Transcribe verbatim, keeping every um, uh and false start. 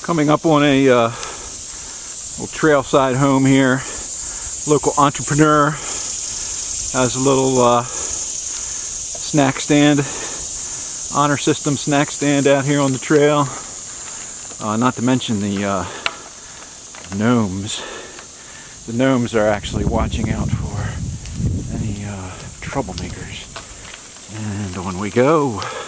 Coming up on a uh, little trailside home here. Local entrepreneur has a little uh, snack stand, honor system snack stand out here on the trail. Uh, not to mention the uh, gnomes. The gnomes are actually watching out for any uh, troublemakers. And on we go.